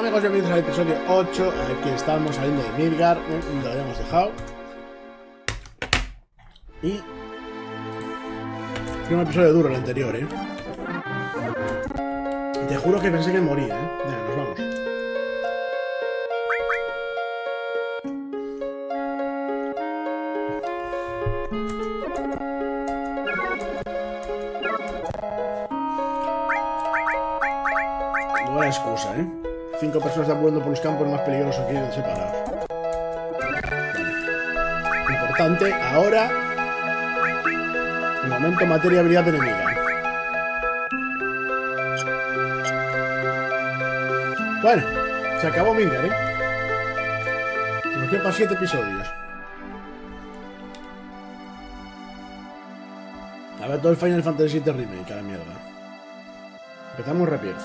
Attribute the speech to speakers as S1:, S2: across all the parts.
S1: amigos, bienvenidos al episodio 8. Aquí estamos saliendo de Midgar, donde lo habíamos dejado. Y... fue un episodio duro el anterior, Te juro que pensé que moría, Venga, nos vamos. Buena excusa, 5 personas deambulando por los campos más peligrosos que ir separados. Vale. Importante, ahora... el momento materia habilidad enemiga. Bueno, se acabó Midgar, Se nos queda para 7 episodios. A ver, todo el Final Fantasy VII Remake, a la mierda. Empezamos rápido.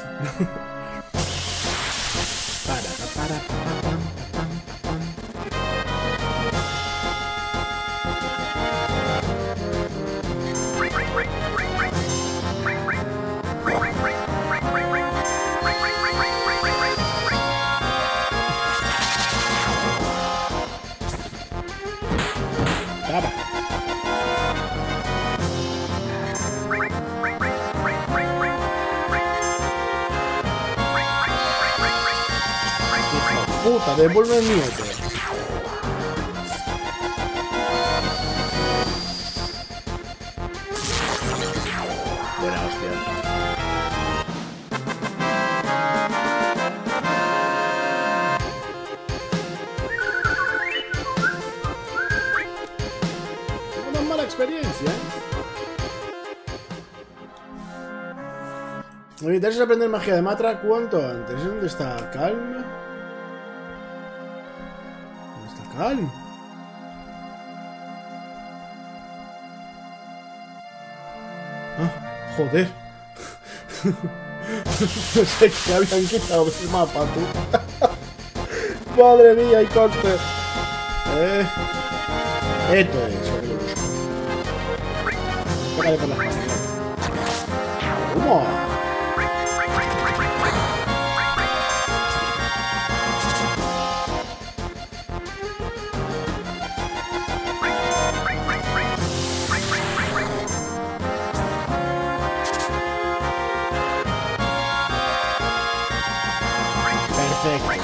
S1: Puta, devuelve el minuto. Buena hostia. Una mala experiencia, Me interesa aprender magia de Matra cuanto antes. ¿Dónde está Calm? Calm. Ah, joder. No sé que habían quitado el mapa, tú. Madre mía, hay corte. Esto es lo que yo busco. Pégale por las manos. ¿Cómo? Perfecto.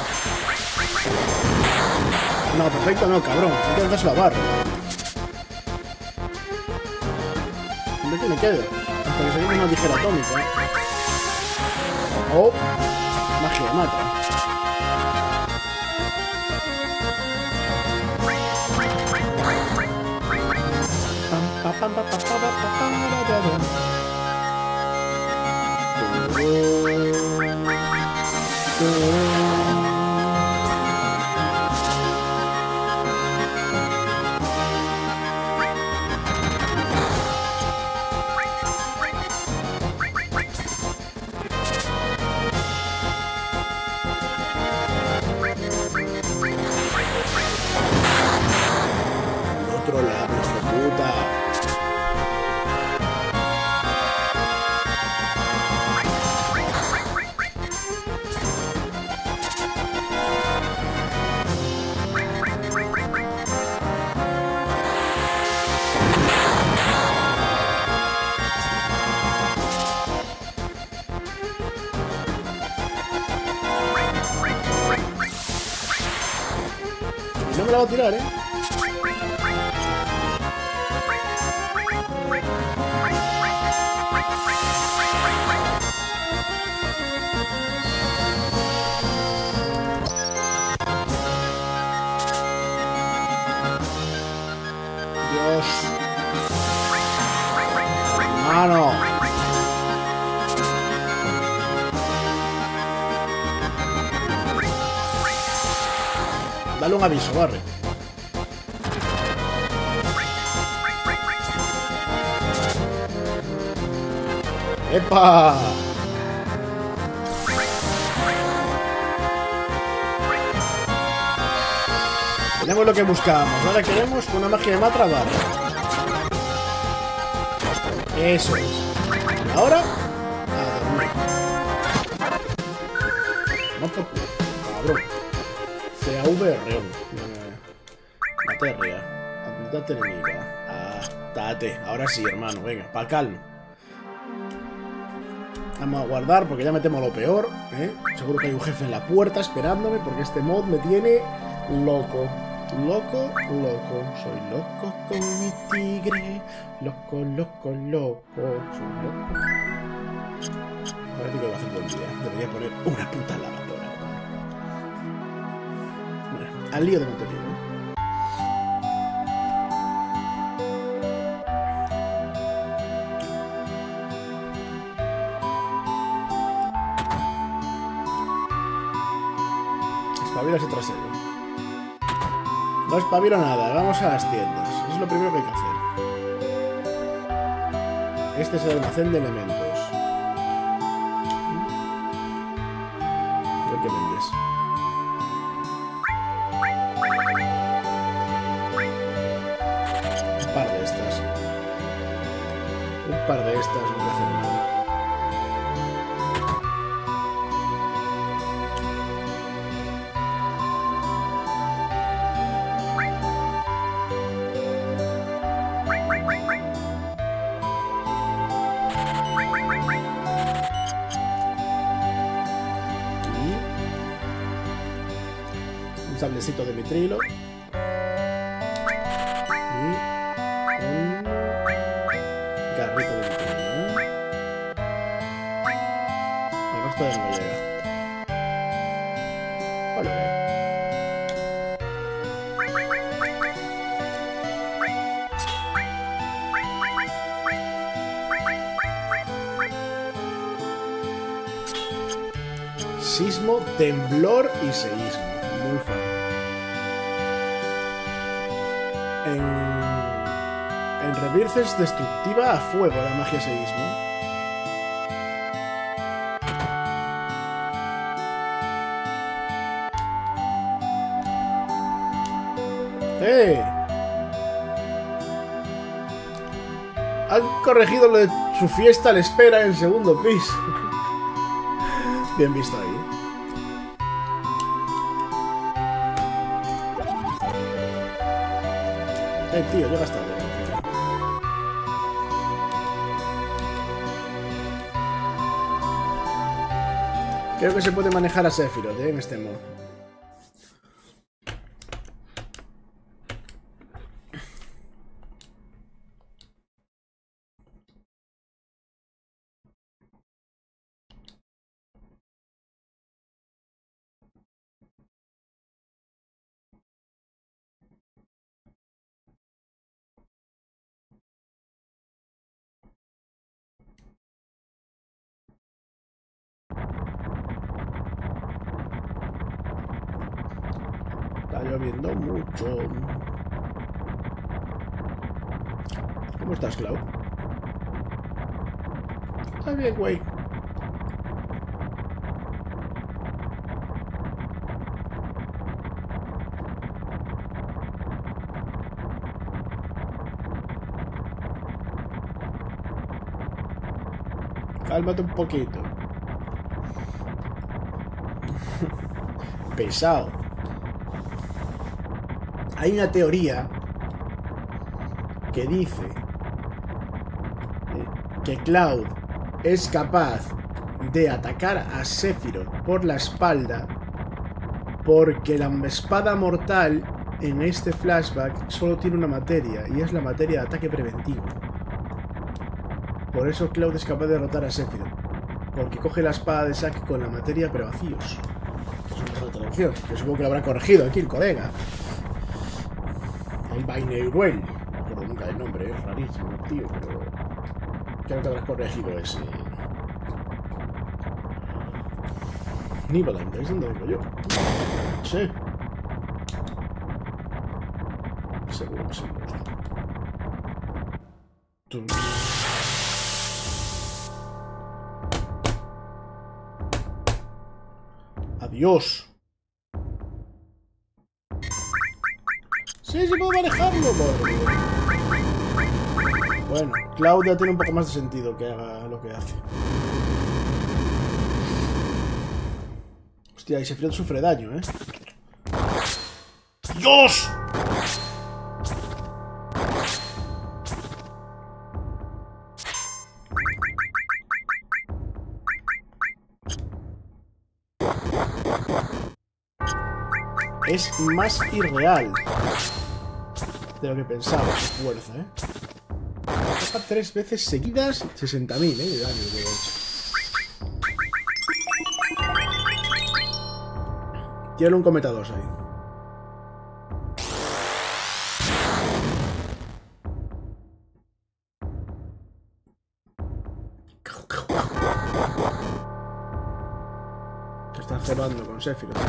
S1: No, perfecto no, cabrón. Hay que hacerse la barra. ¿Dónde que me quedo? Hasta que saquemos una tijera atómica. Oh, magia mata. Otro lado, hijo de puta. No me la va a tirar, Dios. Mano. Dale un aviso, Barry. ¡Epa! Tenemos lo que buscábamos. Ahora queremos una magia de Matra barra. Eso es. ¿Y ahora? A dormir. Vamos por culo. cabrón. CAVR. Materia. Habilidad enemiga. Ah, date. Ahora sí, hermano. Venga, pa' calma. Vamos a guardar porque ya me temo lo peor, ¿eh? Seguro que hay un jefe en la puerta esperándome porque este mod me tiene loco. Loco, loco. Soy loco con mi tigre. Loco, loco, loco. Soy loco. Parece que va a hacer buen día. Debería poner una puta lavadora. Bueno, al lío de contenido. Espabila ese trasero. No espabilo nada, vamos a las tiendas. Eso es lo primero que hay que hacer. Este es el almacén de elementos. A ver qué vendes. Un par de estas. Un par de estas no te hacen nada. Un sablecito de mitrilo. Y un garrito de mitrilo, ¿no? El resto de no llega. Vale. Sismo, temblor y seísmo. Muy fan. En Rebirth es destructiva a fuego la magia seísmo. ¡Eh! Han corregido lo de su fiesta a la espera en el segundo piso. Bien visto ahí. Tío, llegas tarde. Creo que se puede manejar a Sephiroth, en este modo. Está lloviendo mucho. ¿Cómo estás, Cloud? Está bien, güey. Cálmate un poquito. Pesado. Hay una teoría que dice que Cloud es capaz de atacar a Sephiroth por la espalda porque la espada mortal en este flashback solo tiene una materia y es la materia de ataque preventivo. Por eso Cloud es capaz de derrotar a Sephiroth, porque coge la espada de Zack con la materia pero vacíos. Es una mejor traducción, que supongo que lo habrá corregido aquí el colega. El Baineuruel, no me acuerdo nunca del nombre, es rarísimo, tío, pero creo que habrás corregido ese. Nibelheim, ¿es donde vengo yo? Sí. Seguro que sí. Adiós. Sí, sí puedo manejarlo, madre. Bueno, Claudia tiene un poco más de sentido que haga lo que hace. Hostia, y Sephiroth sufre daño, ¿eh? ¡Dios! Es más irreal de lo que pensaba su fuerza, ¿eh? Toca 3 veces seguidas 60.000, de daño que he hecho. Tiene un cometa 2 ahí. Se están cebando con Sephiroth.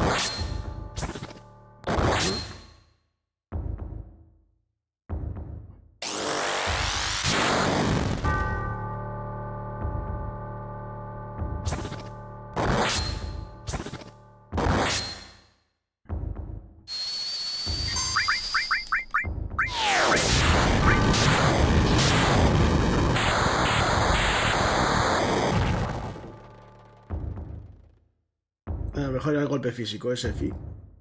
S1: A lo mejor era el golpe físico, ese Fi.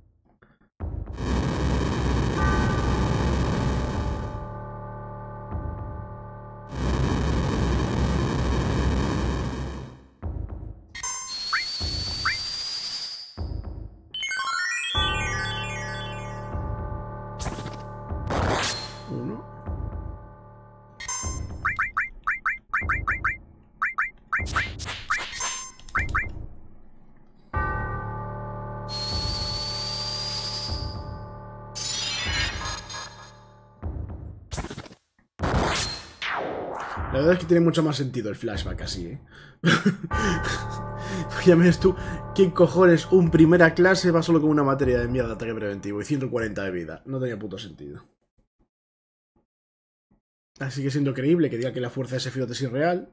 S1: La verdad es que tiene mucho más sentido el flashback así, ¿eh? Ya ves tú, ¿quién cojones un primera clase va solo con una materia de mierda de ataque preventivo y 140 de vida? No tenía puto sentido. Así que siendo creíble que diga que la fuerza de Sephiroth es irreal.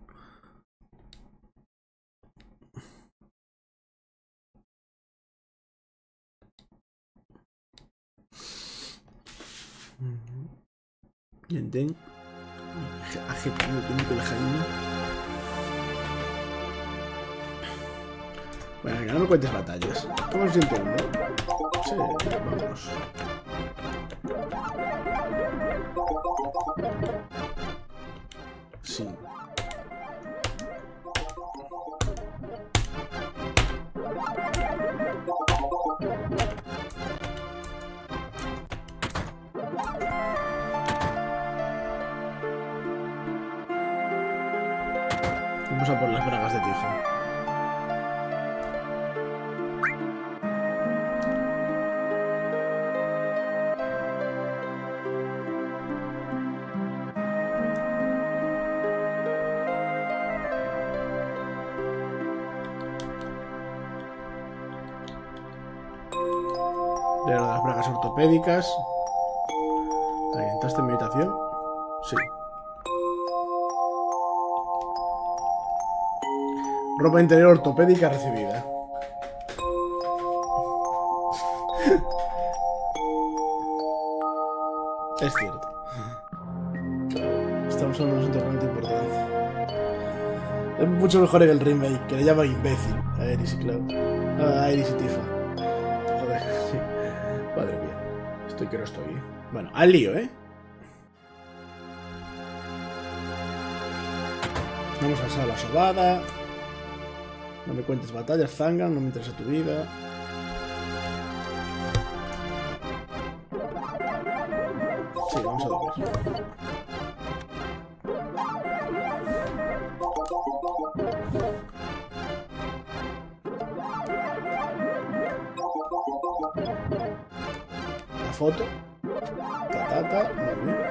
S1: Enten. Bueno, venga, no me cuentes batallas. ¿Cómo se siente uno? Sí, vamos. Sí. Vamos a por las bragas de Tifa. De las bragas ortopédicas. Ahí, ¿entraste en mi habitación? Sí. Ropa interior ortopédica recibida. Es cierto. Estamos hablando de un asunto realmente importante. Es mucho mejor en el remake, que le llama imbécil a Aeris y Cloud. A Aeris y Tifa. Joder, sí. Madre mía. Estoy que no estoy, ¿eh? Bueno, al lío, ¿eh? Vamos a hacer la sobada. No me cuentes batallas, Zangan, no me interesa tu vida. Sí, vamos a dormir. La foto. Muy bien.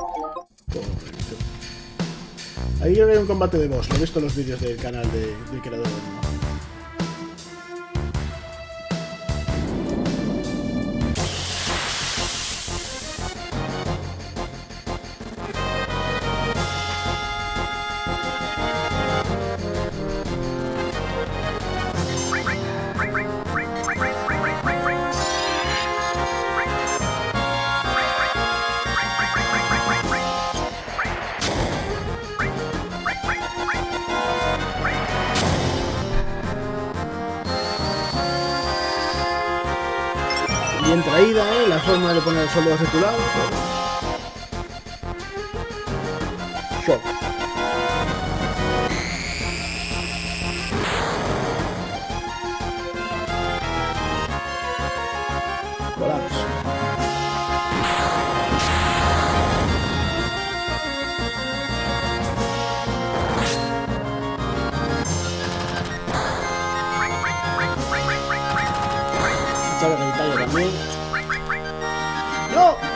S1: Ahí hay un combate de boss, lo he visto en los vídeos del canal del creador del mundo. Bien traída, la forma de poner soldados de tu lado. Shock. Colapso. Echar la revitalla también. ¡No!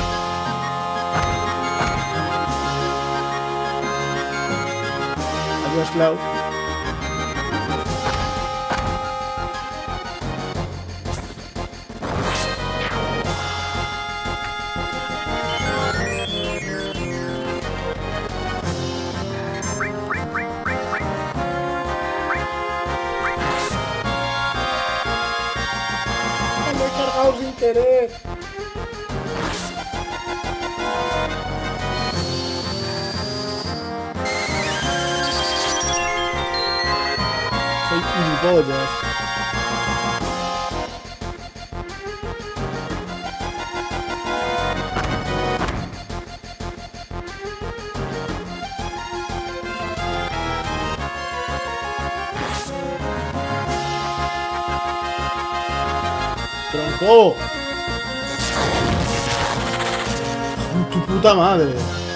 S1: Adiós, Cloud. Me he cargado sin querer. Soy gilipollas. ¡Tronco! ¡Tu puta madre!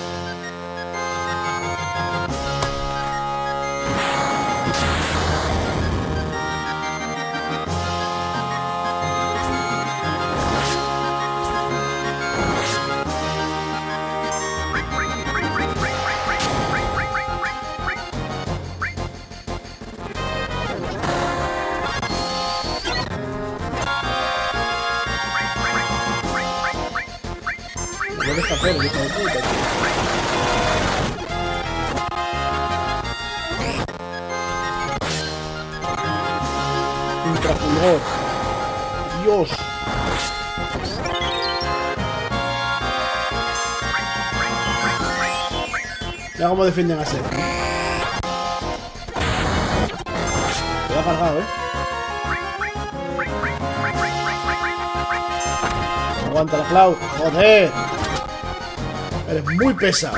S1: ¿Qué deja hacer, hijo de puta, tío? Ultrafulgor. Dios. Mira cómo defienden a Seth. Te lo ha cargado, Aguanta la Cloud. ¡Joder! Eres muy pesado.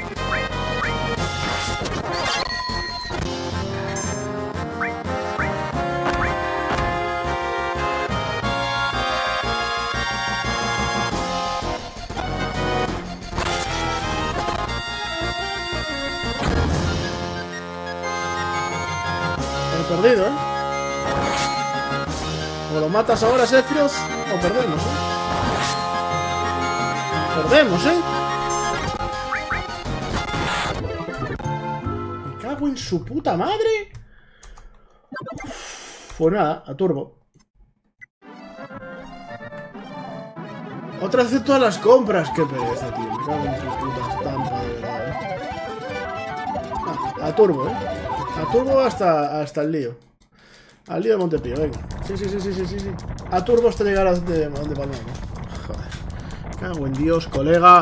S1: He perdido, O lo matas ahora, Sephiroth, o perdemos, Perdemos, Me cago en su puta madre. Pues nada, a turbo. Otra vez todas las compras. Qué pereza, tío. Me cago en su puta estampa, de verdad, a turbo, A turbo hasta el lío. Al lío de Montepío, venga. Sí. A turbo hasta llegar a donde vamos. Joder. Cago en Dios, colega.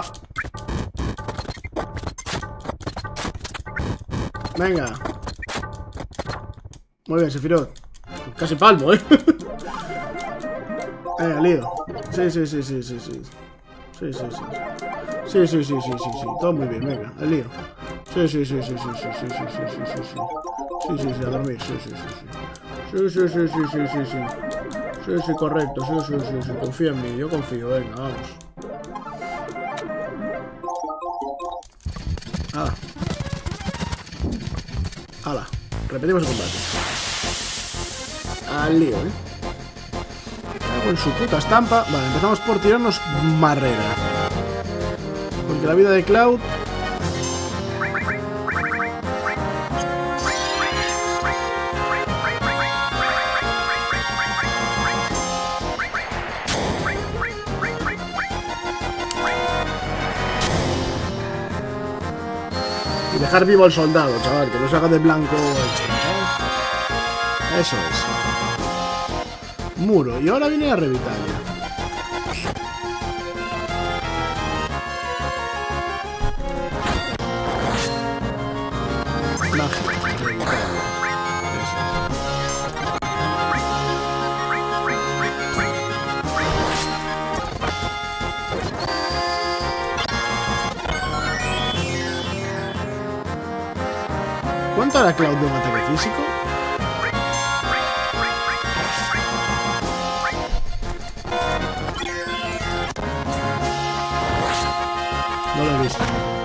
S1: Venga. Muy bien, Sephiroth. Casi palmo, Venga, lío. Sí. Sí. Todo muy bien, venga, al lío. Sí, a dormir, sí. Sí, correcto, sí. Confía en mí, yo confío, venga, vamos. Hala, repetimos el combate. Al lío, Cago en su puta estampa. Vale, empezamos por tirarnos marrera. Porque la vida de Cloud... Y dejar vivo al soldado, chaval, que no se haga de blanco extra, ¿sabes? Eso es. Muro. Y ahora viene la revitalla. Magia, revitalla. Eso es. matar a Cloud de un ataque físico? No lo he visto.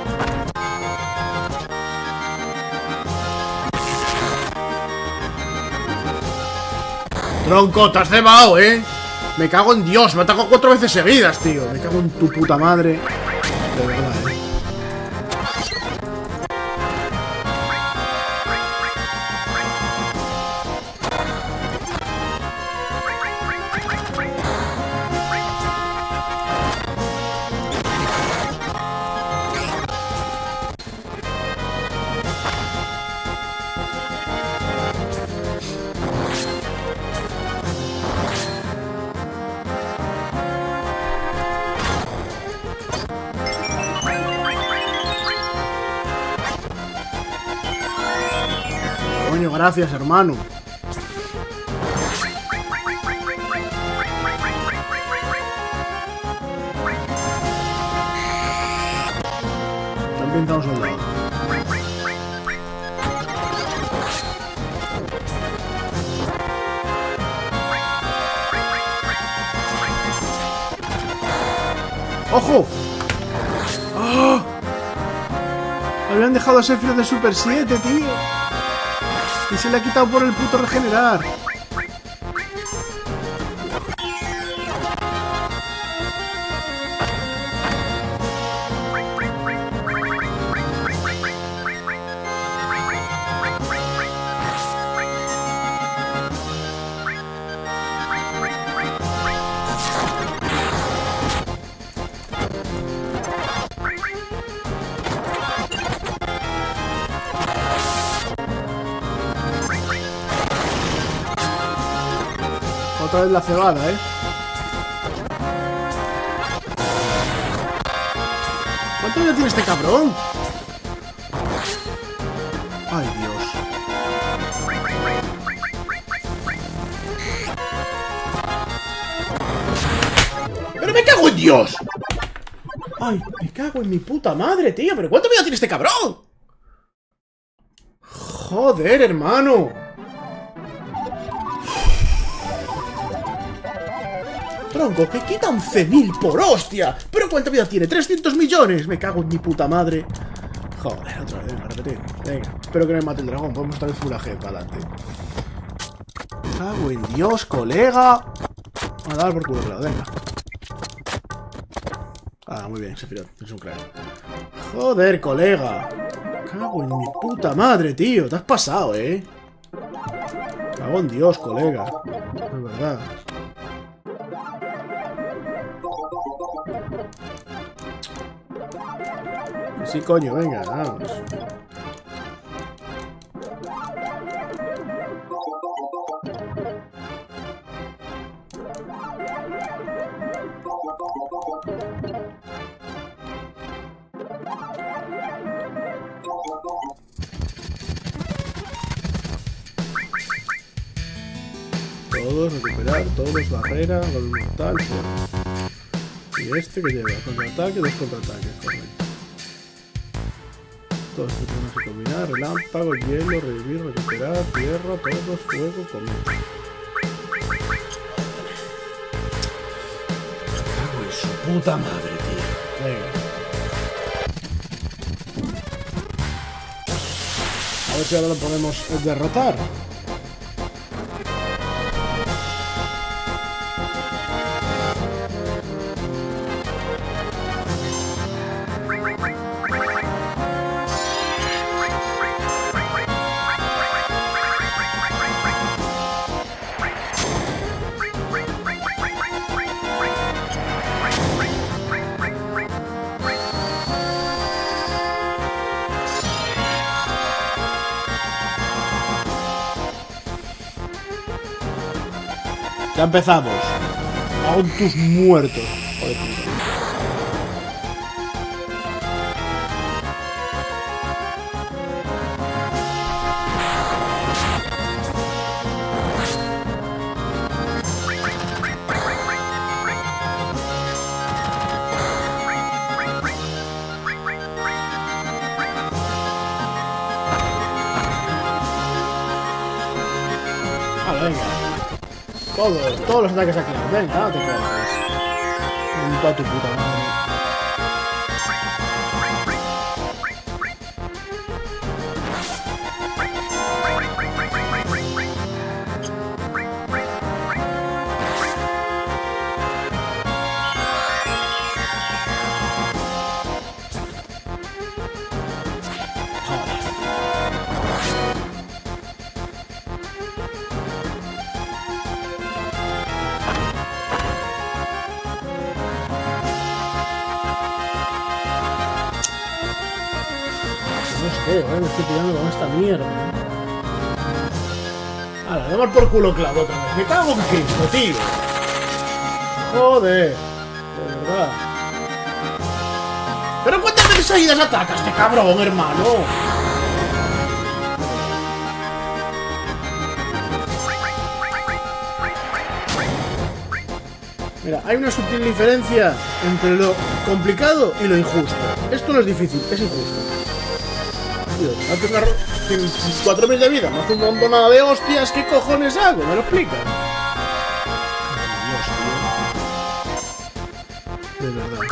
S1: Tronco, te has cebado, ¿eh? Me cago en Dios, me atacó 4 veces seguidas, tío. Me cago en tu puta madre. De verdad, ¿eh? Coño, gracias, hermano. Están pintados soldados. ¡Ojo! ¡Oh! Habían dejado a Sephiroth de Super 7, tío. Y se le ha quitado por el puto regenerar. Otra vez la cebada, ¿eh? ¿Cuánto vida tiene este cabrón? Ay, Dios. ¡Pero me cago en Dios! Ay, me cago en mi puta madre, tío. ¿Pero cuánto vida tiene este cabrón? Joder, hermano. Tronco, que quita 11.000 por hostia. ¿Pero cuánta vida tiene? 300 millones. Me cago en mi puta madre. Joder, otra vez, venga, repetir. Venga, espero que no me mate el dragón. Podemos estar en full AG para adelante. Me cago en Dios, colega. A dar por culo, claro, venga. Ah, muy bien, Sephiroth, es un crack. Joder, colega. Me cago en mi puta madre, tío. Te has pasado, ¿eh? Me cago en Dios, colega. Es verdad. Sí, coño, venga, vamos. Todos, recuperar, todos, barrera, golpe mortal, y este que lleva contraataque, 2 contraataques, correcto. Todos estos tenemos que combinar, relámpago, hielo, revivir, recuperar, tierra, todos, fuego, cometa. Cago en su puta madre, tío. Venga. A ver si ahora lo podemos derrotar. Ya empezamos. Aún tus muertos. Joder, puta. Todos los ataques aquí. Venga, no te cargues. Toda tu puta madre. Me estoy pillando con esta mierda. Ahora, damos por culo clavo otra vez. Me cago en Cristo, tío. Joder. De verdad. ¿Pero cuántas veces seguidas ataca este cabrón, hermano? Mira, hay una sutil diferencia entre lo complicado y lo injusto. Esto no es difícil, es injusto. Antes tiene 4000 de vida, me hace un montonada de hostias. ¿Qué cojones hago? ¿Me lo explicas? Dios, tío. De verdad.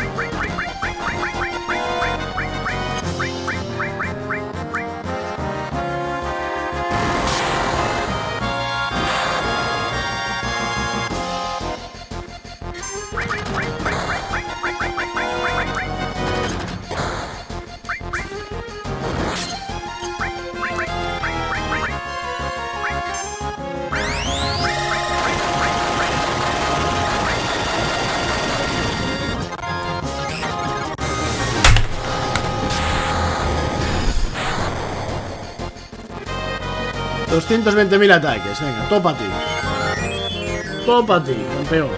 S1: $220.000 ataques, venga, topa a ti. Topa a ti, campeón.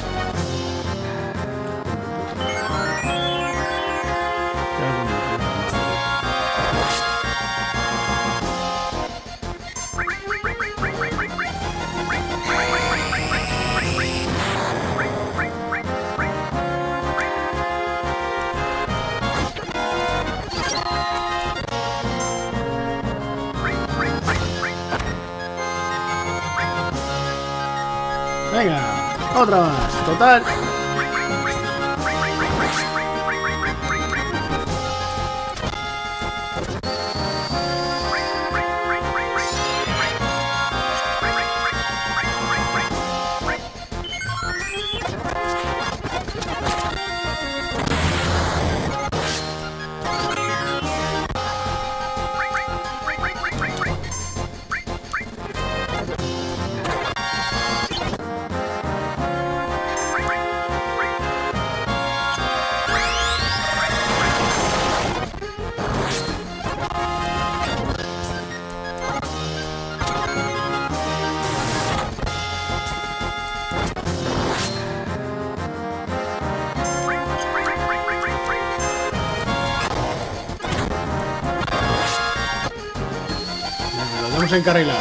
S1: Venga, otra más, total. Vamos a encarrilar.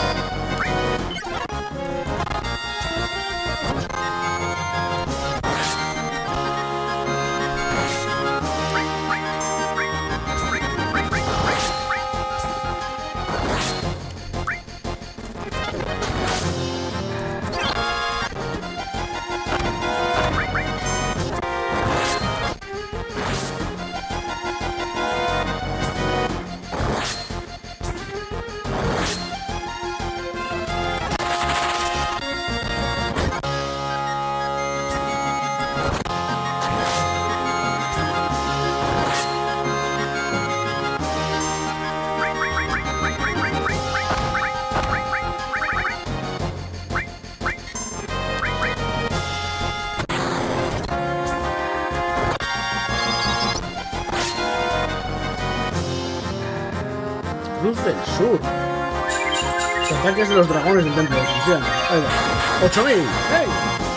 S1: Cruz del Sur. Los ataques de los dragones del templo de Cristiano. Ahí va. 8000. ¡Hey!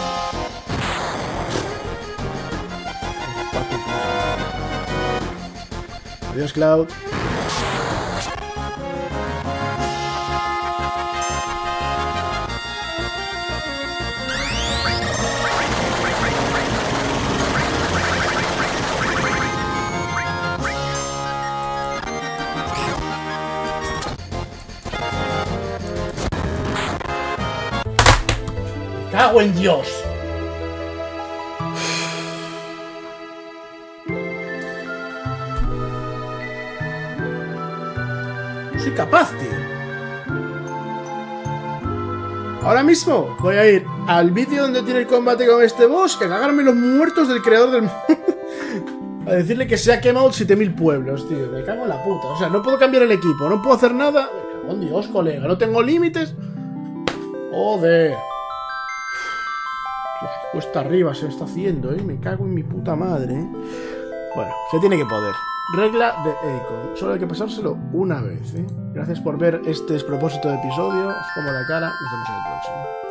S1: Adiós, Cloud. cago en Dios! No soy capaz, tío. Ahora mismo voy a ir al vídeo donde tiene el combate con este boss y a cagarme los muertos del creador del mundo. A decirle que se ha quemado 7000 pueblos, tío. Me cago en la puta. O sea, no puedo cambiar el equipo, no puedo hacer nada. Me cago en Dios, colega. No tengo límites. Joder. Dios, cuesta arriba se está haciendo, ¿eh? Me cago en mi puta madre, ¿eh? Bueno, se tiene que poder. Regla de Akon. Solo hay que pasárselo una vez, ¿eh? Gracias por ver este despropósito de episodio. Os como la cara. Nos vemos en el próximo.